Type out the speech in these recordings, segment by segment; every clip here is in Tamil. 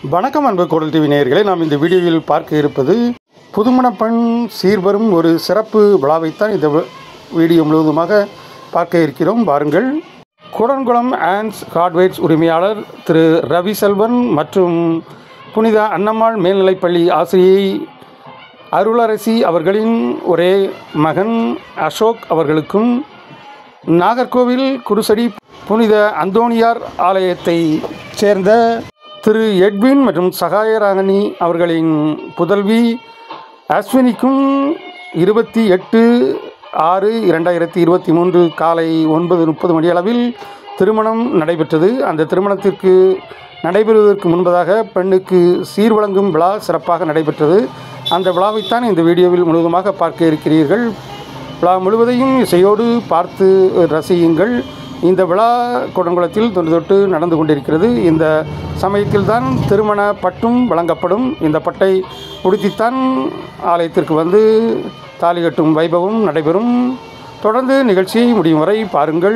வணக்கம் அன்பு கோடல் டிவி நேயர்களே, நாம் இந்த வீடியோவில் பார்க்க இருப்பது புதுமணப்பெண் சீர்வரும் ஒரு சிறப்பு விழாவைத்தான் இந்த வீடியோ முழுவதுமாக பார்க்க இருக்கிறோம். பாருங்கள். கூடன்குளம் ஆன்ஸ் ஹார்ட்வேர்ஸ் உரிமையாளர் திரு ரவி செல்வன் மற்றும் புனித அன்னம்மாள் மேல்நிலைப்பள்ளி ஆசிரியை அருளரசி அவர்களின் ஒரே மகன் அசோக் அவர்களுக்கும், நாகர்கோவில் குருசடி புனித அந்தோணியார் ஆலயத்தை சேர்ந்த திரு எட்வின் மற்றும் சகாயராணி அவர்களின் புதல்வி அஸ்வினிக்கும் 28/6/2023 காலை 9:30 மணியளவில் திருமணம் நடைபெற்றது. அந்த திருமணத்திற்கு நடைபெறுவதற்கு முன்பதாக பெண்ணுக்கு சீர் வழங்கும் விழா சிறப்பாக நடைபெற்றது. அந்த விழாவைத்தான் இந்த வீடியோவில் முழுவதுமாக பார்க்க இருக்கிறீர்கள். விழா முழுவதையும் இசையோடு பார்த்து ரசியுங்கள். இந்த விழா கூடன்குளத்தில் தொன்று தொட்டு நடந்து கொண்டிருக்கிறது. இந்த சமயத்தில்தான் திருமண பட்டும் வழங்கப்படும். இந்த பட்டை உடுத்தித்தான் ஆலயத்திற்கு வந்து தாலி கட்டும் வைபவம் நடைபெறும். தொடர்ந்து நிகழ்ச்சியை முடியும் வரை பாருங்கள்.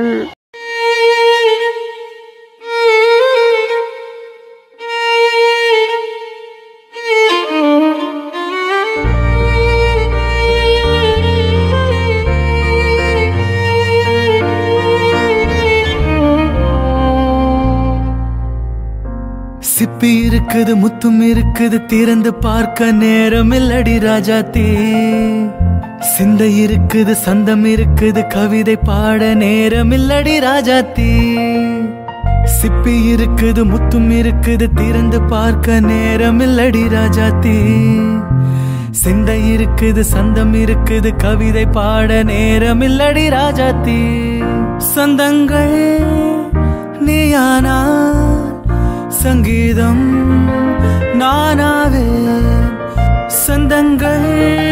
சிப்பி இருக்குது, முத்தும் இருக்குது, திறந்து பார்க்க நேரம் இல்லடி ராஜாத்தே. சிந்தை இருக்குது, சந்தம் இருக்குது, கவிதை பாட நேரம் இல்லடி ராஜாத்தே. சிப்பி இருக்குது, முத்தும் இருக்குது, திறந்து பார்க்க நேரம் இல்லடி ராஜாத்தே. சிந்தை இருக்குது, சந்தம் இருக்குது, கவிதை பாட நேரம் இல்லடி ராஜாத்தே. சந்தங்கள் நீயானா, சங்கீதம் நானாவே. சந்தங்கள்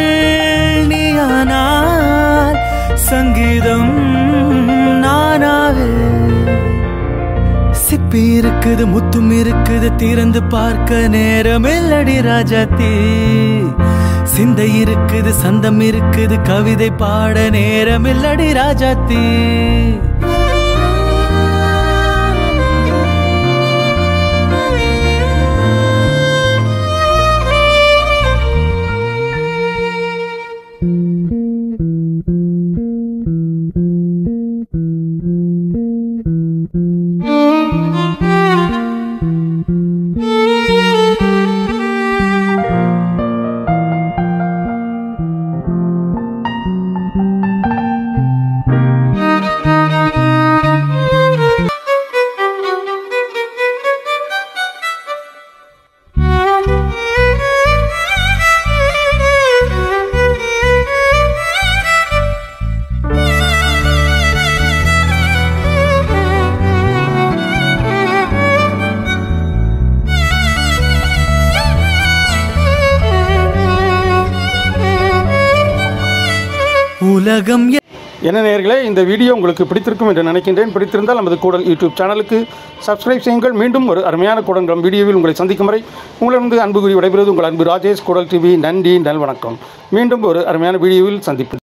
நீயானால் சங்கீதம் நானாவே. சிப்பி இருக்குது, முத்தும் இருக்குது, திறந்து பார்க்க நேரம் இல்லடி ராஜாத்தே. சிந்தை இருக்குது, சந்தம் இருக்குது, கவிதை பாட நேரம் இல்லடி ராஜாத்தே. உலகம் என்ன நேயர்களே, இந்த வீடியோ உங்களுக்கு பிடித்திருக்கும் என்று நினைக்கின்றேன். பிடித்திருந்தால் நமது கூடல் யூடியூப் சேனலுக்கு சப்ஸ்கிரைப் செய்யுங்கள். மீண்டும் ஒரு அருமையான கூடன்குளம் வீடியோவில் உங்களை சந்திக்கும் வரை உங்களிருந்து அன்பு கூறி விடைபெறுவது உங்கள் அன்பு ராஜேஷ். கூடல் டிவி. நன்றி, நல்வணக்கம். மீண்டும் ஒரு அருமையான வீடியோவில் சந்திப்போம்.